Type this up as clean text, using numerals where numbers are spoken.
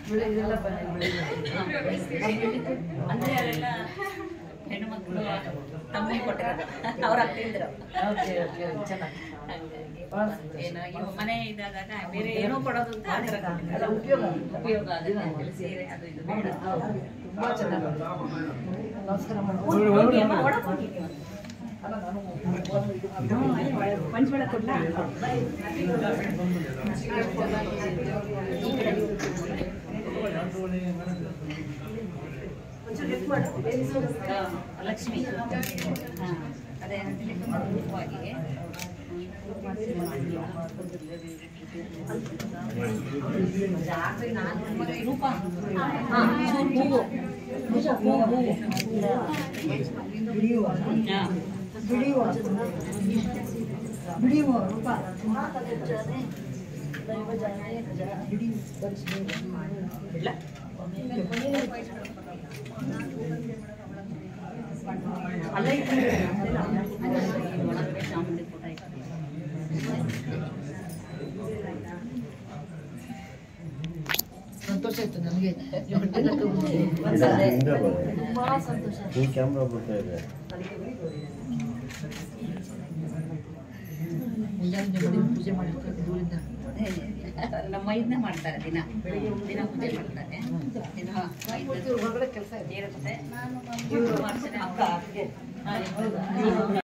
ಅಂದ್ರೆ ಅವೆಲ್ಲ ಹೆಣ್ಣು ಮಕ್ಕಳು ತಮ್ಮಿ ಕೊಟ್ಟಿರೋದು ಅವ್ರು ಆಗ್ತಿದ್ರು. ಏನೋ ಮನೆ ಇದಾದಾಗ ಬೇರೆ ಏನೋ ಕೊಡೋದು ಅಂತ ಅದರ ಉಪಯೋಗ ಆಗುತ್ತೆ. ಸೀರೆ ಅದು ಇದು ತುಂಬಾ ಚೆನ್ನಾಗಿ ಪಂಚಬೇಡ ಕೊಡ್ಲಾ? ಲಕ್ಷ್ಮಿ ಅದೇ ರೂಪವಾಗಿ ರೂಪ ಬಿಡಿಯುವ ರೂಪ ಸಂತೋಷ ಆಯ್ತು ನನಗೆ. ತುಂಬಾ ಸಂತೋಷ. ಕ್ಯಾಮ್ರಾ ಬರ್ತಾ ಇದೆ. ಪೂಜೆ ಮಾಡಿರ್ತಾರೆ ದೂರಿಂದ. ನಮ್ಮ ಇದನ್ನ ಮಾಡ್ತಾರೆ, ದಿನ ದಿನ ಪೂಜೆ ಮಾಡ್ತಾರೆ. ಹೊರಗಡೆ ಕೆಲಸ ಇರುತ್ತೆ. ನಾನು ಮಾಡ್ತೇನೆ.